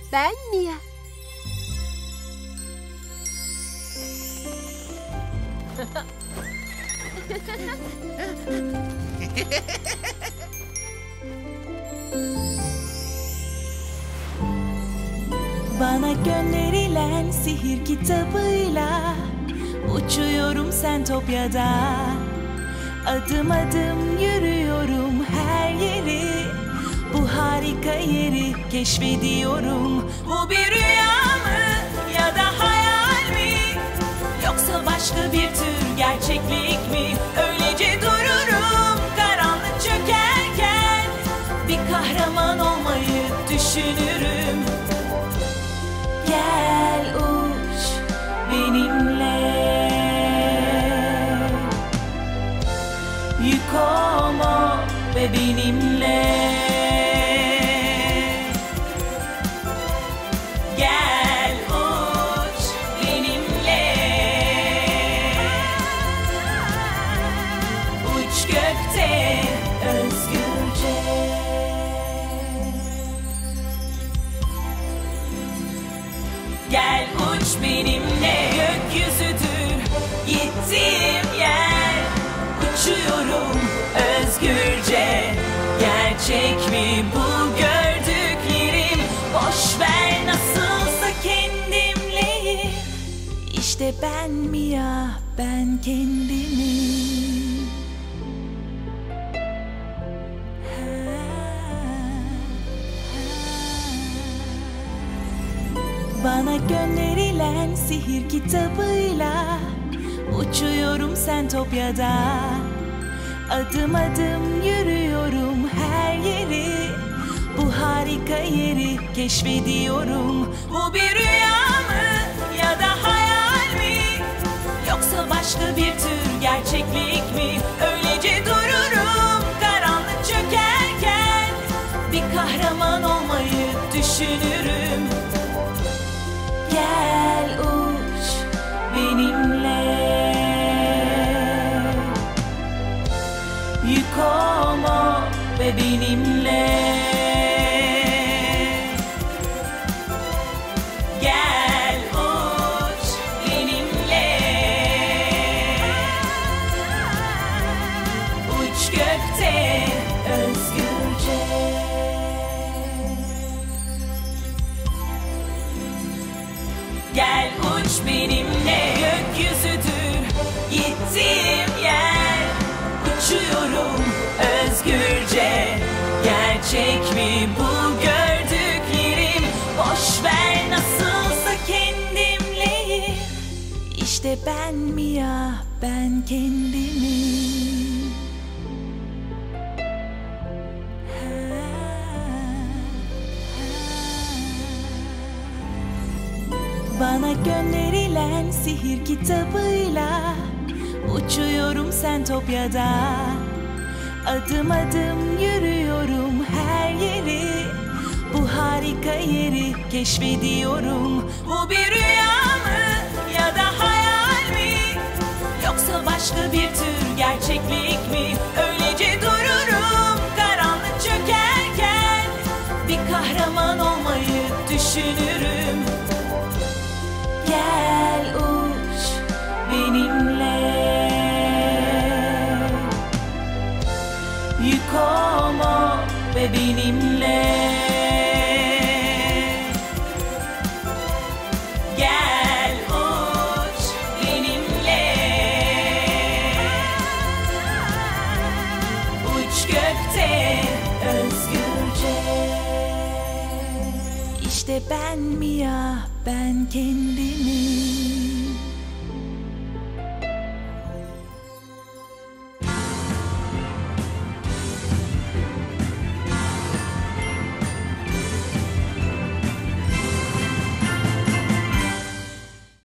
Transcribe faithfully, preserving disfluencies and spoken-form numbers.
Ben Mia. Bana gönderilen sihir kitabıyla uçuyorum Sentopya'da. Adım adım yürüyorum her yeri, bu harika yeri keşfediyorum. Bu bir rüya mı ya da hayal mi, yoksa başka bir tür gerçeklik mi? Öylece dururum karanlık çökerken, bir kahraman olmayı düşünürüm. Gel uç benimle, yük olma ve benimle. Gel uç benimle, uç gökte özgürce. Gel uç benimle, gökyüzüdür gittiğim yer. Uçuyorum özgürce, gerçek mi bu gördüklerim? Boş ver nasılsa kendimleyim. İşte ben Mia, ben kendimim. Bana gönderilen sihir kitabıyla uçuyorum Sentopya'da. Adım adım yürüyorum her yeri, bu harika yeri keşfediyorum. Bu bir rüya mı ya da hayal mi, yoksa başka bir tür gerçeklik mi? Öylece dururum karanlık çökerken, bir kahraman olmayı düşünürüm. Gel uç benimle, yük olma ve benimle. Gel uç benimle, uç gökte özgürce. Gel uç benimle, gökyüzüdür gittiğim yer. Uçuyorum özgürce, gerçek mi bu gördüklerim? Boş ver nasılsa kendimleyim. İşte ben Mia, ben kendimim. Bana gönderilen sihir kitabıyla uçuyorum Sentopya'da. Adım adım yürüyorum her yeri, bu harika yeri keşfediyorum. Bu bir rüya mı ya da hayal mi, yoksa başka bir tür gerçeklik mi? Öylece dururum karanlık çökerken, bir kahraman olmayı düşünürüm. Gel uç benimle, yük olma ve benimle. Gel uç benimle, uç gökte özgürce. İşte ben Mia, ben kendimim.